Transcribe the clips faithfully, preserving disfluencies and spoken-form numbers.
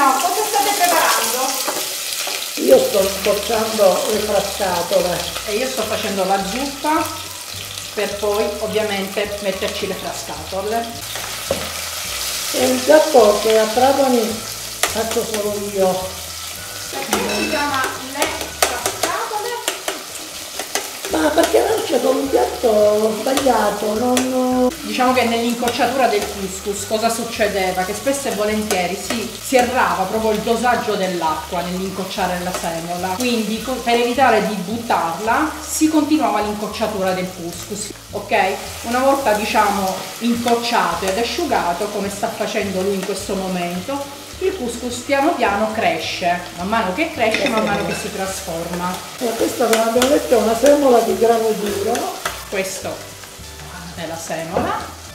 Antonio, cosa state preparando? Io sto scocciando le frascatole. E io sto facendo la zuppa per poi ovviamente metterci le frascatole. È un piatto che a Trapani faccio solo io. Perché si chiama le frascatole? Ma perché nasce con un piatto sbagliato, non... Diciamo che nell'incocciatura del couscous cosa succedeva? Che spesso e volentieri si, si errava proprio il dosaggio dell'acqua nell'incocciare la semola, quindi per evitare di buttarla si continuava l'incocciatura del couscous, ok? Una volta diciamo incocciato ed asciugato, come sta facendo lui in questo momento, il couscous piano piano cresce, man mano che cresce, man mano che si trasforma. E questa, come abbiamo detto, è una semola di grano duro. Questo è la semola.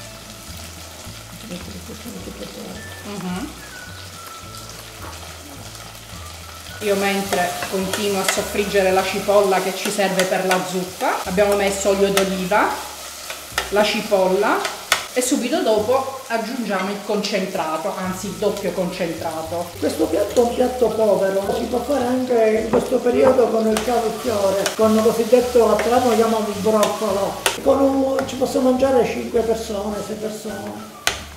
Uh-huh. Io mentre continuo a soffriggere la cipolla che ci serve per la zuppa, abbiamo messo olio d'oliva, la cipolla e subito dopo aggiungiamo il concentrato, anzi il doppio concentrato. Questo piatto è un piatto povero, si può fare anche in questo periodo con il cavolfiore, con il cosiddetto a Trapani chiamano il broccolo. Con un, ci possono mangiare cinque persone, sei persone.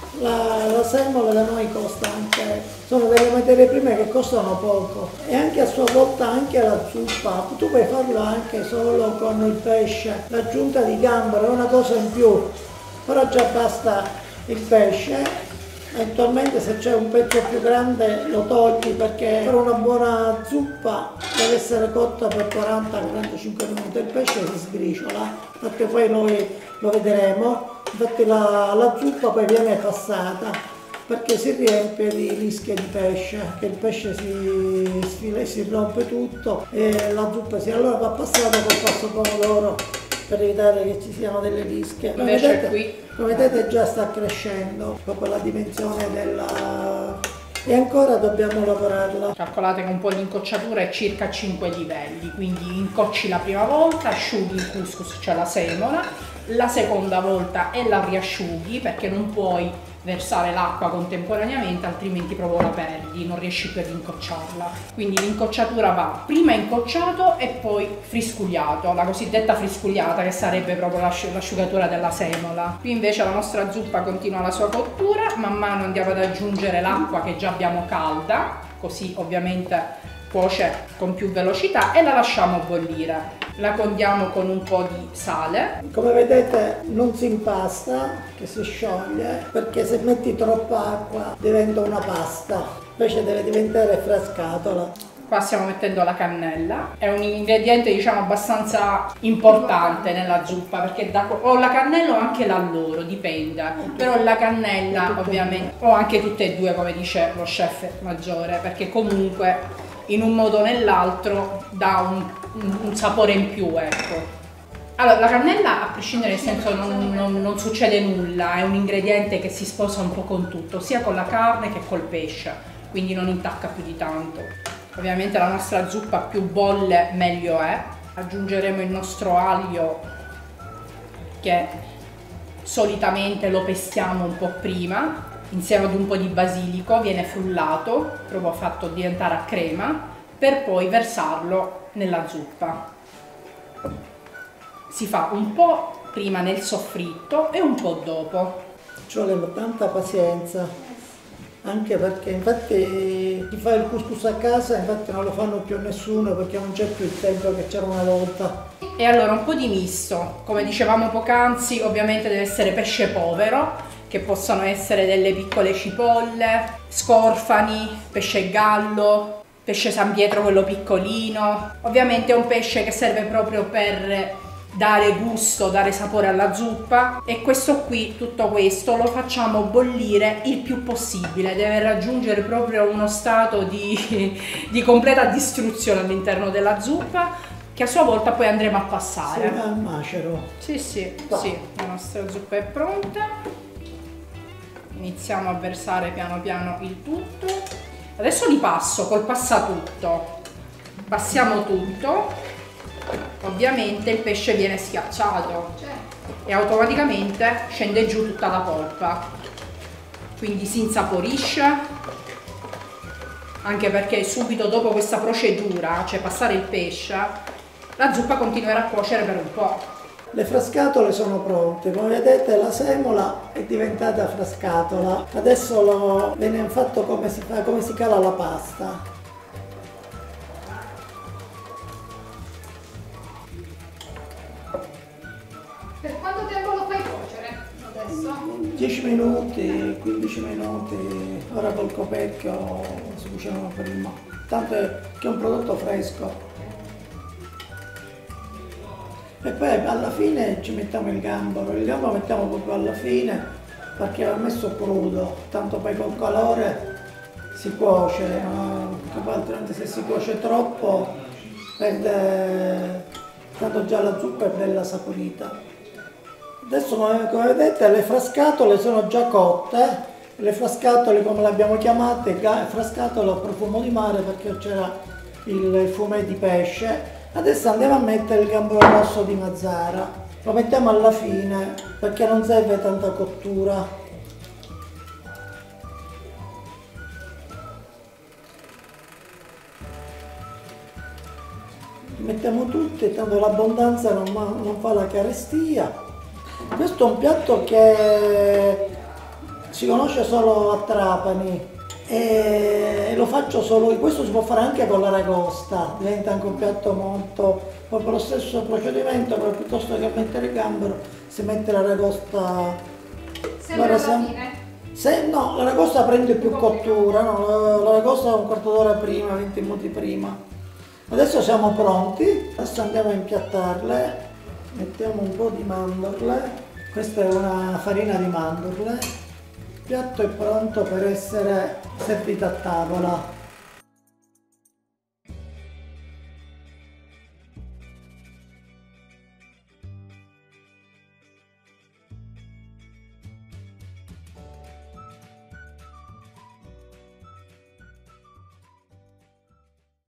La, la semola da noi costa anche, sono delle materie prime che costano poco e anche a sua volta anche la zuppa, tu puoi farlo anche solo con il pesce, l'aggiunta di gambero è una cosa in più, però già basta il pesce. Eventualmente se c'è un pezzo più grande lo togli perché per una buona zuppa deve essere cotta per quaranta quarantacinque minuti, il pesce si sbriciola, perché poi noi lo vedremo, infatti la, la zuppa poi viene passata perché si riempie di lische di pesce, che il pesce si, si, si rompe tutto e la zuppa si allora va passata col passo pomodoro per evitare che ci siano delle lische. Come Invece vedete, qui come vedete già sta crescendo proprio la dimensione della... e ancora dobbiamo lavorarla. Calcolate che un po' di incocciatura è circa cinque livelli, quindi incocci la prima volta, asciughi il couscous, cioè la semola, la seconda volta e la riasciughi perché non puoi versare l'acqua contemporaneamente, altrimenti proprio la perdi, non riesci più ad incocciarla. Quindi l'incocciatura va prima incocciato e poi friscugliato, la cosiddetta friscugliata che sarebbe proprio l'asciugatura della semola. Qui invece la nostra zuppa continua la sua cottura, man mano andiamo ad aggiungere l'acqua che già abbiamo calda, così ovviamente cuoce con più velocità e la lasciamo bollire. La condiamo con un po' di sale. Come vedete non si impasta, che si scioglie, perché se metti troppa acqua diventa una pasta, invece deve diventare frascatola. Qua stiamo mettendo la cannella, è un ingrediente diciamo abbastanza importante nella zuppa perché da, o la cannella o anche l'alloro, dipende, però la cannella ovviamente, o anche tutte e due come dice lo chef maggiore, perché comunque in un modo o nell'altro dà un, un, un sapore in più, ecco. Allora, la cannella a prescindere nel senso non, non, non succede nulla, è un ingrediente che si sposa un po' con tutto, sia con la carne che col pesce, quindi non intacca più di tanto. Ovviamente la nostra zuppa più bolle meglio è. Aggiungeremo il nostro aglio che solitamente lo pestiamo un po' prima, insieme ad un po' di basilico, viene frullato, proprio fatto diventare a crema, per poi versarlo nella zuppa. Si fa un po' prima nel soffritto e un po' dopo. Ci vuole tanta pazienza, anche perché infatti chi fa il couscous a casa infatti non lo fanno più nessuno perché non c'è più il tempo che c'era una volta. E allora un po' di misto, come dicevamo poc'anzi, ovviamente deve essere pesce povero, che possono essere delle piccole cipolle, scorfani, pesce gallo, pesce San Pietro quello piccolino. Ovviamente è un pesce che serve proprio per dare gusto, dare sapore alla zuppa, e questo qui, tutto questo lo facciamo bollire il più possibile, deve raggiungere proprio uno stato di, di completa distruzione all'interno della zuppa, che a sua volta poi andremo a passare. Sì, al macero. Sì, sì, sì, la nostra zuppa è pronta. Iniziamo a versare piano piano il tutto. Adesso li passo col passatutto. Passiamo tutto. Ovviamente il pesce viene schiacciato e automaticamente scende giù tutta la polpa, quindi si insaporisce anche perché subito dopo questa procedura, cioè passare il pesce, la zuppa continuerà a cuocere per un po'. Le frascatole sono pronte, come vedete la semola è diventata frascatola, adesso lo, viene fatto come si, fa, come si cala la pasta. Per quanto tempo lo fai cuocere adesso? dieci minuti, quindici minuti, ora col coperchio si cuociono prima, tanto è che è un prodotto fresco. E poi alla fine ci mettiamo il gambero, il gambero lo mettiamo proprio alla fine perché va messo crudo, tanto poi col calore si cuoce, no? Perché poi altrimenti se si cuoce troppo perde, tanto già la zuppa è bella saporita. Adesso come, come vedete le frascatole sono già cotte, le frascatole come le abbiamo chiamate, frascatole a profumo di mare perché c'era il fumé di pesce. Adesso andiamo a mettere il gambero rosso di Mazara, lo mettiamo alla fine perché non serve tanta cottura. Li mettiamo tutti, tanto l'abbondanza non, non fa la carestia. Questo è un piatto che si conosce solo a Trapani e lo faccio solo io. Questo si può fare anche con l'aragosta, diventa anche un piatto molto, proprio lo stesso procedimento, però piuttosto che mettere il gambero si mette l'aragosta. Sempre alla fine? Se, no, l'aragosta prende più cottura, no, l'aragosta un quarto d'ora prima, venti minuti prima. Adesso siamo pronti, adesso andiamo a impiattarle, mettiamo un po' di mandorle, questa è una farina di mandorle. Il piatto è pronto per essere servito a tavola.